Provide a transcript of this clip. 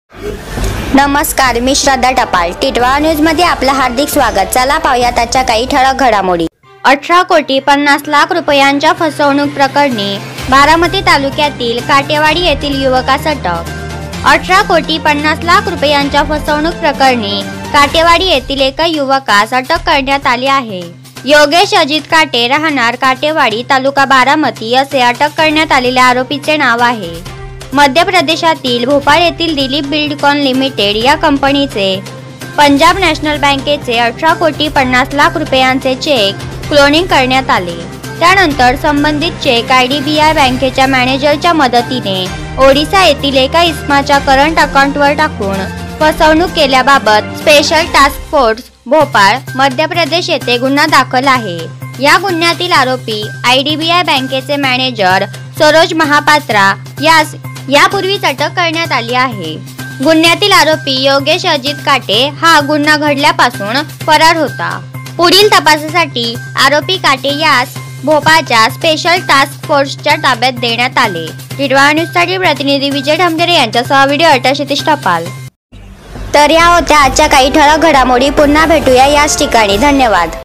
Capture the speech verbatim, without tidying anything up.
नमस्कार, मी श्रद्धा टपाल. टिटवाळा न्यूज मध्ये आपलं हार्दिक स्वागत. चला पाहूया त्याच्या काही ठळक घडामोडी. अठरा कोटी पन्नास लाख रुपयांच्या फसवणूक प्रकरणी बारामती तालुक्यातील काटेवाडी येथील युवकास अटक. अठरा कोटी पन्नास लाख रुपयांच्या फसवणूक प्रकरणी काटेवाडी येथील एका युवकास अटक करण्यात आली आहे. योगेश अजित काटे, राहणार काटेवाडी, तालुका बारामती असे अटक करण्यात आलेल्या आरोपीचे नाव आहे. मध्य प्रदेशातील भोपाळ येथील दिलीप बिल्डकॉन लिमिटेड या कंपनीचे पंजाब नॅशनल बँकेचे अठरा कोटी पन्नास लाख रुपयांचे चेक क्लोनिंग करण्यात आले. त्यानंतर संबंधित check I D B I बँकेच्या मॅनेजरच्या मदतीने ओडिशा येथील एका इस्माच्या करंट अकाउंटवर टाकून फसवणूक केल्याबाबत special task force Bhopal, Madhya Pradesh येथे गुन्हा दाखल आहे. या गुन्ह्यातील आरोपी आय डी बी आय बँकेचे मॅनेजर सरोज महापात्रा यास यापूर्वीच अटक करण्यात आली आहे. गुन्ह्यातील आरोपी योगेश अजित काटे हा गुन्हा घडल्यापासून फरार होता. पुढील तपासासाठी आरोपी काटे यास भोपाळच्या स्पेशल टास्क फोर्सच्या ताब्यात देण्यात आले. टिटवाळा न्यूजसाठी प्रतिनिधी विजय ढमढेरे यांच्यासह व्हिडिओ अट्टा क्षितिज टपाल. तर या होत्या आजच्या काही ठळक घडामोडी. पुन्हा भेटूया याच ठिकाणी. धन्यवाद.